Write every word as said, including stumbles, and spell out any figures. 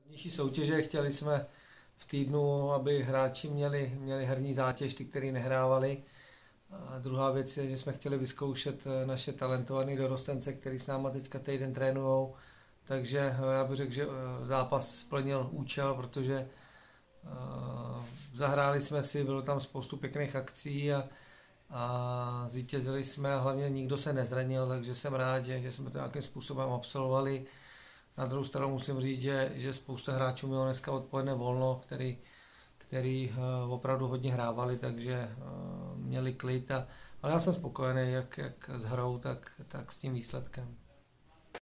Nižší soutěže chtěli jsme v týdnu, aby hráči měli, měli herní zátěž, ty, kteří nehrávali. A druhá věc je, že jsme chtěli vyzkoušet naše talentované dorostence, který s náma teďka týden trénujou. Takže já bych řekl, že zápas splnil účel, protože uh, zahráli jsme si, bylo tam spoustu pěkných akcí a, a zvítězili jsme a hlavně nikdo se nezranil, takže jsem rád, že, že jsme to nějakým způsobem absolvovali. Na druhou stranu musím říct, že, že spousta hráčů mělo dneska odpoledne volno, který, který uh, opravdu hodně hrávali, takže uh, měli klid. A, ale já jsem spokojený jak, jak s hrou, tak, tak s tím výsledkem.